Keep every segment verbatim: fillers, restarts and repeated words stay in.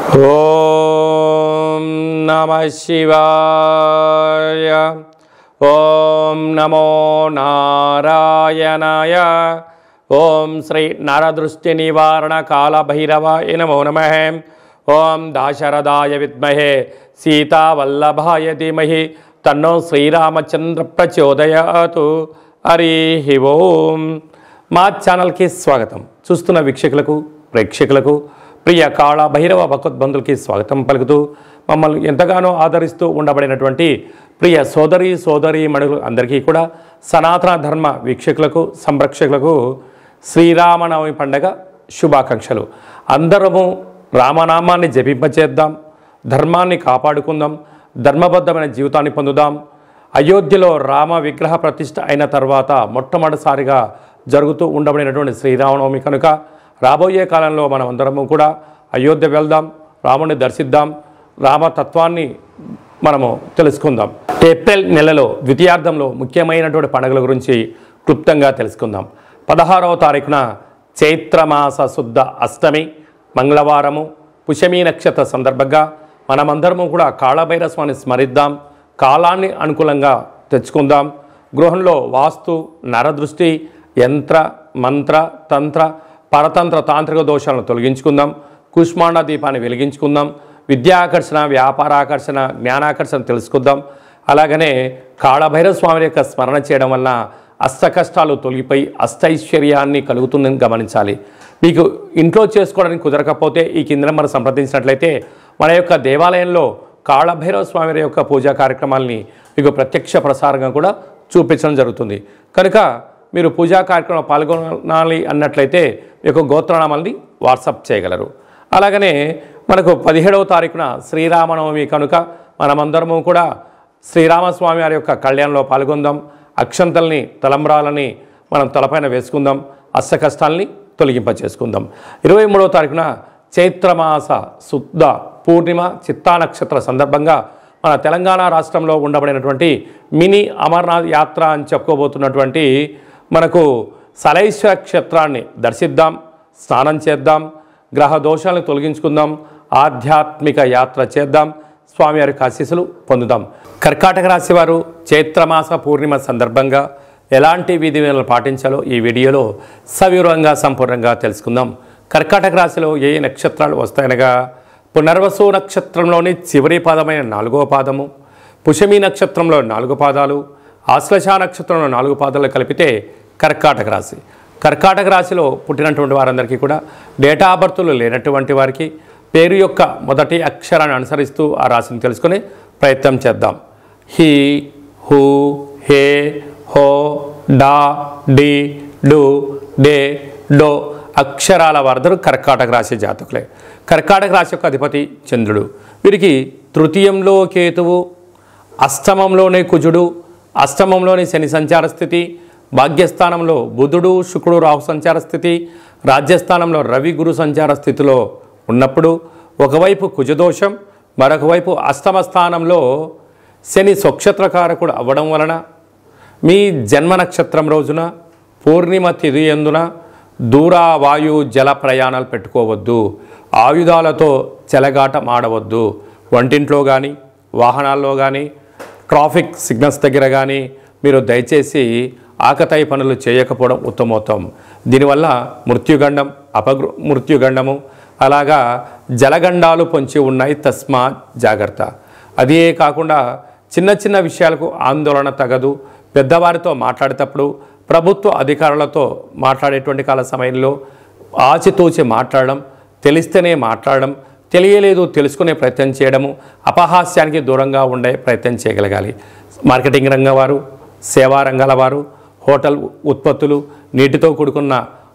ఓం నమః శివాయ. ఓం నమో నారాయణాయ. ఓం శ్రీ నరదృష్టి నివారణ కాళభైరవాయ నమో నమః. ఓం దాశరథాయ విద్మహే సీతావల్లభాయ ధీమహి తన్నో శ్రీరామచంద్ర ప్రచోదయాతు. హరి ఓం. మా ఛానల్కి స్వాగతం. చూస్తున్న వీక్షకులకు ప్రేక్షకులకు ప్రియ కాళ భైరవ భగవద్బంధులకి స్వాగతం పలుకుతూ మమ్మల్ని ఎంతగానో ఆదరిస్తూ ఉండబడినటువంటి ప్రియ సోదరి సోదరి మణులు అందరికీ కూడా సనాతన ధర్మ వీక్షకులకు సంరక్షకులకు శ్రీరామనవమి పండగ శుభాకాంక్షలు. అందరము రామనామాన్ని జపింపచేద్దాం, ధర్మాన్ని కాపాడుకుందాం, ధర్మబద్ధమైన జీవితాన్ని పొందుదాం. అయోధ్యలో రామ విగ్రహ ప్రతిష్ఠ అయిన తర్వాత మొట్టమొదటిసారిగా జరుగుతూ ఉండబడినటువంటి శ్రీరామనవమి కనుక రాబోయే కాలంలో మనం అందరము కూడా అయోధ్య వెళ్దాం, రాముని దర్శిద్దాం, రామతత్వాన్ని మనము తెలుసుకుందాం. ఏప్రిల్ నెలలో ద్వితీయార్థంలో ముఖ్యమైనటువంటి పండుగల గురించి క్లుప్తంగా తెలుసుకుందాం. పదహారవ తారీఖున చైత్రమాస శుద్ధ అష్టమి మంగళవారము పుష్యమీ నక్షత్ర సందర్భంగా మనమందరము కూడా కాళభైరవ స్వామిని స్మరిద్దాం, కాలాన్ని అనుకూలంగా తెచ్చుకుందాం. గృహంలో వాస్తు నరదృష్టి యంత్ర మంత్ర తంత్ర పరతంత్ర తాంత్రిక దోషాలను తొలగించుకుందాం. కుష్మాండ దీపాన్ని వెలిగించుకుందాం. విద్యాకర్షణ, వ్యాపారాకర్షణ, జ్ఞానాకర్షణ తెలుసుకుందాం. అలాగనే కాళభైరవ స్వామి యొక్క స్మరణ చేయడం వల్ల అష్ట కష్టాలు తొలగిపోయి అష్టైశ్వర్యాన్ని కలుగుతుందని గమనించాలి. మీకు ఇంట్లో చేసుకోవడానికి కుదరకపోతే ఈ కింద మనం సంప్రదించినట్లయితే మన యొక్క దేవాలయంలో కాళభైరవ స్వామి యొక్క పూజా కార్యక్రమాలని మీకు ప్రత్యక్ష ప్రసారంగా కూడా చూపించడం జరుగుతుంది. కనుక మీరు పూజా కార్యక్రమంలో పాల్గొనాలి అన్నట్లయితే మీకు గోత్రనామాల్ని వాట్సాప్ చేయగలరు. అలాగనే మనకు పదిహేడవ తారీఖున శ్రీరామనవమి కనుక మనమందరము కూడా శ్రీరామస్వామి వారి యొక్క కళ్యాణంలో పాల్గొందాం. అక్షంతల్ని తలంబ్రాలని మనం తలపైన వేసుకుందాం, అష్ట కష్టాలని తొలగింపచేసుకుందాం. ఇరవై మూడవ తారీఖున చైత్రమాస శుద్ధ పూర్ణిమ చిత్తా నక్షత్ర సందర్భంగా మన తెలంగాణ రాష్ట్రంలో ఉండబడినటువంటి మినీ అమర్నాథ్ యాత్ర అని చెప్పుకోబోతున్నటువంటి మనకు సలైశ్వర క్షేత్రాన్ని దర్శిద్దాం, స్నానం చేద్దాం, గ్రహ దోషాలను తొలగించుకుందాం, ఆధ్యాత్మిక యాత్ర చేద్దాం, స్వామివారి ఆశీస్సులు పొందుదాం. కర్కాటక రాశి వారు చైత్రమాస పూర్ణిమ సందర్భంగా ఎలాంటి విధి విధానాలు పాటించాలో ఈ వీడియోలో సవివరంగా సంపూర్ణంగా తెలుసుకుందాం. కర్కాటక రాశిలో ఏ నక్షత్రాలు వస్తాయనగా పునర్వసు నక్షత్రంలోని చివరి పాదమైన నాలుగవ పాదము, పుష్యమీ నక్షత్రంలో నాలుగు పాదాలు, ఆశ్లేష నక్షత్రంలో నాలుగు పాదాలు కలిపితే కర్కాటక రాశి. కర్కాటక రాశిలో పుట్టినటువంటి వారందరికీ కూడా డేటా ఆఫ్ బర్త్లు లేనటువంటి వారికి పేరు యొక్క మొదటి అక్షరాన్ని అనుసరిస్తూ ఆ రాశిని తెలుసుకునే ప్రయత్నం చేద్దాం. హీ, హూ, హే, హో, డా, డి, డు, డే, డో అక్షరాల వారందరూ కర్కాటక రాశి జాతకులే. కర్కాటక రాశి యొక్క అధిపతి చంద్రుడు. వీరికి తృతీయంలో కేతువు, అష్టమంలోనే కుజుడు, అష్టమంలోని శని సంచార స్థితి, భాగ్యస్థానంలో బుధుడు శుక్రుడు రాహు సంచార స్థితి, రాజ్యస్థానంలో రవి గురు సంచార స్థితిలో ఉన్నప్పుడు ఒకవైపు కుజదోషం, మరొక వైపు అష్టమ స్థానంలో శని స్వక్షత్రకారకుడు అవ్వడం వలన మీ జన్మ నక్షత్రం రోజున పూర్ణిమ తిథి యందున దూర వాయు జల ప్రయాణాలు పెట్టుకోవద్దు, ఆయుధాలతో చెలగాటం ఆడవద్దు, వంటింట్లో కానీ వాహనాల్లో కానీ ట్రాఫిక్ సిగ్నల్స్ దగ్గర కానీ మీరు దయచేసి ఆకతాయి పనులు చేయకపోవడం ఉత్తమోత్తం. దీనివల్ల మృత్యుగండం, అపగృ మృత్యుగండము అలాగా జలగండాలు పొంచి ఉన్నాయి, తస్మా జాగ్రత్త. అదే కాకుండా చిన్న చిన్న విషయాలకు ఆందోళన తగదు. పెద్దవారితో మాట్లాడేటప్పుడు ప్రభుత్వ అధికారులతో మాట్లాడేటువంటి కాల సమయంలో ఆచితూచి మాట్లాడడం, తెలిస్తేనే మాట్లాడడం, తెలియలేదు తెలుసుకునే ప్రయత్నం చేయడము, అపహాస్యానికి దూరంగా ఉండే ప్రయత్నం చేయగలగాలి. మార్కెటింగ్ రంగం వారు, సేవా రంగాల వారు, హోటల్ ఉత్పత్తులు, నీటితో కూడుకున్న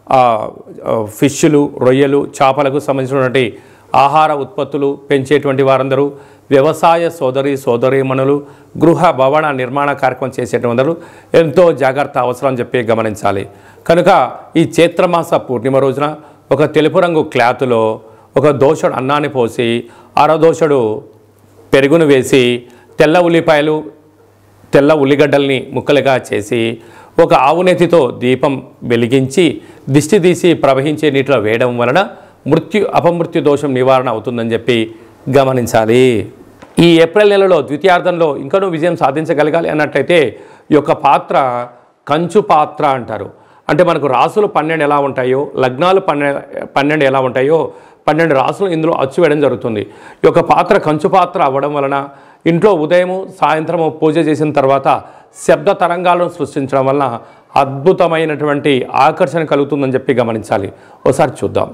ఫిష్లు, రొయ్యలు, చేపలకు సంబంధించినటువంటి ఆహార ఉత్పత్తులు పెంచేటువంటి వారందరూ, వ్యవసాయ సోదరి సోదరీమణులు, గృహ భవన నిర్మాణ కార్యక్రమం చేసేటువంటి ఎంతో జాగ్రత్త అవసరం అని చెప్పి గమనించాలి. కనుక ఈ చైత్రమాస పూర్ణిమ రోజున ఒక తెలుపు రంగు క్లాతులో ఒక దోషుడు అన్నాన్ని పోసి అరదోషుడు పెరుగును వేసి తెల్ల ఉల్లిపాయలు తెల్ల ఉల్లిగడ్డల్ని ముక్కలుగా చేసి ఒక ఆవునేతితో దీపం వెలిగించి దిష్టి తీసి ప్రవహించే నీటిలో వేయడం వలన మృత్యు అపమృత్యు దోషం నివారణ అవుతుందని చెప్పి గమనించాలి. ఈ ఏప్రిల్ నెలలో ద్వితీయార్థంలో ఇంకనూ విజయం సాధించగలగాలి అన్నట్లయితే ఈ యొక్క పాత్ర కంచు పాత్ర అంటారు. అంటే మనకు రాసులు పన్నెండు ఎలా ఉంటాయో, లగ్నాలు పన్నెండు పన్నెండు ఎలా ఉంటాయో పన్నెండు రాసులు ఇందులో అచ్చు వేయడం జరుగుతుంది. ఈ యొక్క పాత్ర కంచు పాత్ర అవ్వడం వలన ఇంట్లో ఉదయము సాయంత్రము పూజ చేసిన తర్వాత శబ్ద తరంగాలను సృష్టించడం వలన అద్భుతమైనటువంటి ఆకర్షణ కలుగుతుందని చెప్పి గమనించాలి. ఒకసారి చూద్దాం.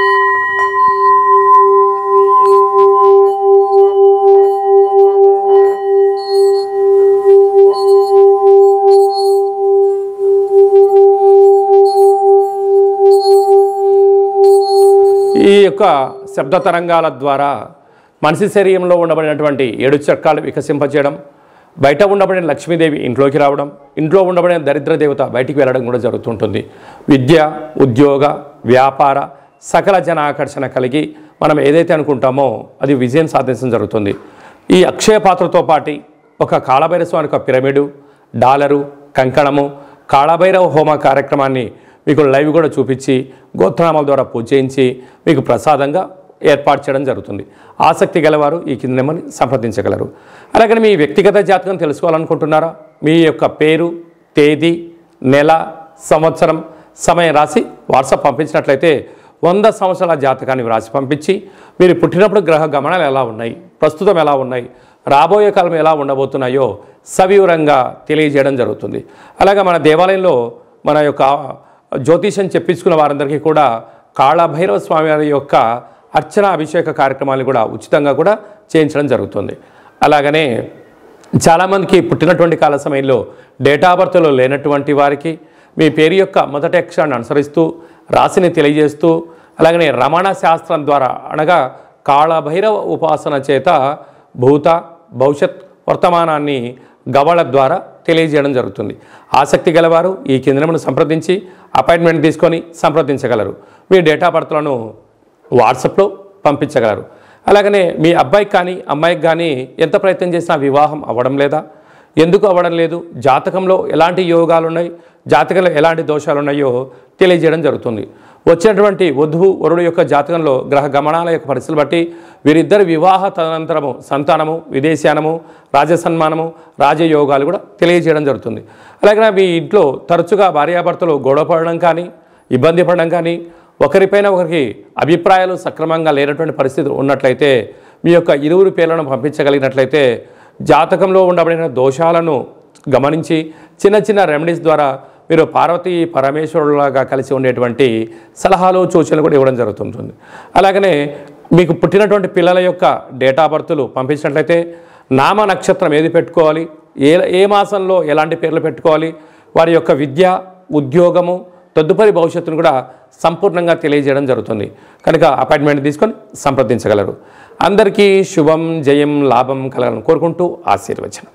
ఈ యొక్క శబ్ద తరంగాల ద్వారా మనిషి శరీరంలో ఉండబడినటువంటి ఏడు చక్రాలు వికసింపచేయడం, బయట ఉండబడిన లక్ష్మీదేవి ఇంట్లోకి రావడం, ఇంట్లో ఉండబడిన దరిద్ర దేవత బయటికి వెళ్ళడం కూడా జరుగుతుంటుంది. విద్య, ఉద్యోగ, వ్యాపార సకల జన ఆకర్షణ కలిగి మనం ఏదైతే అనుకుంటామో అది విజయం సాధించడం జరుగుతుంది. ఈ అక్షయ పాత్రతో పాటు ఒక కాళభైరవ స్వామి యొక్క పిరమిడు, డాలరు, కంకణము, కాళభైరవ హోమ కార్యక్రమాన్ని మీకు లైవ్ కూడా చూపించి గోత్రనామాల ద్వారా పూజ చేయించి మీకు ప్రసాదంగా ఏర్పాటు చేయడం జరుగుతుంది. ఆసక్తి గలవారు ఈ కింద నెంబర్ని సంప్రదించగలరు. అలాగే మీ వ్యక్తిగత జాతకం తెలుసుకోవాలనుకుంటున్నారా? మీ యొక్క పేరు, తేదీ, నెల, సంవత్సరం, సమయం రాసి వాట్సాప్ పంపించినట్లయితే వంద సంవత్సరాల జాతకాన్ని వ్రాసి పంపించి మీరు పుట్టినప్పుడు గ్రహ గమనాలు ఎలా ఉన్నాయి, ప్రస్తుతం ఎలా ఉన్నాయి, రాబోయే కాలం ఎలా ఉండబోతున్నాయో సవివరంగా తెలియజేయడం జరుగుతుంది. అలాగే మన దేవాలయంలో మన యొక్క జ్యోతిషం చెప్పించుకున్న వారందరికీ కూడా కాళభైరవ స్వామి వారి యొక్క అర్చన అభిషేక కార్యక్రమాలు కూడా ఉచితంగా కూడా చేయించడం జరుగుతుంది. అలాగనే చాలామందికి పుట్టినటువంటి కాల సమయంలో డేటా బర్త్లో లేనటువంటి వారికి మీ పేరు యొక్క మొదటి అక్షరాన్ని అనుసరిస్తూ రాశిని తెలియజేస్తూ అలాగనే రమణ శాస్త్రం ద్వారా అనగా కాళభైరవ ఉపాసన చేత భూత భవిష్యత్ వర్తమానాన్ని గవళ ద్వారా తెలియజేయడం జరుగుతుంది. ఆసక్తి గలవారు ఈ కేంద్రమును సంప్రదించి అపాయింట్మెంట్ తీసుకొని సంప్రదించగలరు. మీ డేటా బర్త్లను వాట్సాప్లో పంపించగలరు. అలాగనే మీ అబ్బాయికి కానీ అమ్మాయికి కానీ ఎంత ప్రయత్నం చేసినా వివాహం అవ్వడం లేదా, ఎందుకు అవ్వడం లేదు, జాతకంలో ఎలాంటి యోగాలు ఉన్నాయి, జాతకంలో ఎలాంటి దోషాలు ఉన్నాయో తెలియజేయడం జరుగుతుంది. వచ్చినటువంటి వధువు వరుడు యొక్క జాతకంలో గ్రహ గమనాల యొక్క పరిస్థితులు బట్టి వీరిద్దరి వివాహ తదనంతరము సంతానము, విదేశానము, రాజసన్మానము, రాజయోగాలు కూడా తెలియజేయడం జరుగుతుంది. అలాగే మీ ఇంట్లో తరచుగా భార్యాభర్తలు గొడవ పడడం కానీ, ఇబ్బంది పడడం కానీ, ఒకరిపైన ఒకరికి అభిప్రాయాలు సక్రమంగా లేనటువంటి పరిస్థితి ఉన్నట్లయితే మీ యొక్క ఇరువురు పేర్లను పంపించగలిగినట్లయితే జాతకంలో ఉండబడిన దోషాలను గమనించి చిన్న చిన్న రెమెడీస్ ద్వారా మీరు పార్వతీ పరమేశ్వరులాగా కలిసి ఉండేటువంటి సలహాలు సూచనలు కూడా ఇవ్వడం జరుగుతుంటుంది. అలాగనే మీకు పుట్టినటువంటి పిల్లల యొక్క డేటా బర్త్లు పంపించినట్లయితే నామ నక్షత్రం ఏది పెట్టుకోవాలి, ఏ ఏ మాసంలో ఎలాంటి పేర్లు పెట్టుకోవాలి, వారి యొక్క విద్య, ఉద్యోగము, తదుపరి భవిష్యత్తును కూడా సంపూర్ణంగా తెలియజేయడం జరుగుతుంది. కనుక అపాయింట్మెంట్ తీసుకొని సంప్రదించగలరు. అందరికీ శుభం, జయం, లాభం కలగాలని కోరుకుంటూ ఆశీర్వచనం.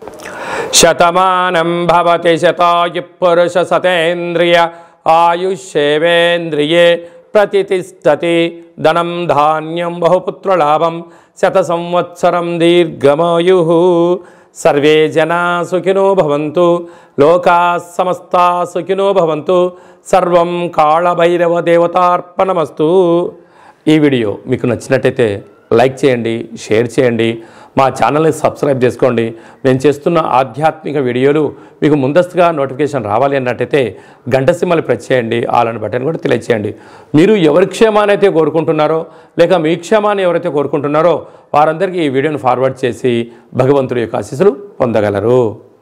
శతమానం భవతి శతాయు పురుష సతేంద్రియ ఆయుష్యేవేంద్రియే ప్రతిష్టతి ధనం ధాన్యం బహుపుత్రలాభం శత సంవత్సరం దీర్ఘమాయు. సర్వే జనా సుఖినో భవంతు, లోకా సమస్తా సుఖినో భవంతు. సర్వం కాళభైరవ దేవతార్పణమస్తు. ఈ వీడియో మీకు నచ్చినట్టయితే లైక్ చేయండి, షేర్ చేయండి, మా ఛానల్ని సబ్స్క్రైబ్ చేసుకోండి. నేను చేస్తున్న ఆధ్యాత్మిక వీడియోలు మీకు ముందస్తుగా నోటిఫికేషన్ రావాలి అన్నట్టయితే గంట సింబల్ ప్రెస్ చేయండి, ఆల్ అనే బటన్ కూడా తెలియచేయండి. మీరు ఎవరి క్షేమాన్ని అయితే కోరుకుంటున్నారో లేక మీ క్షేమాన్ని ఎవరైతే కోరుకుంటున్నారో వారందరికీ ఈ వీడియోను ఫార్వర్డ్ చేసి భగవంతుడి యొక్క ఆశీస్సులు పొందగలరు.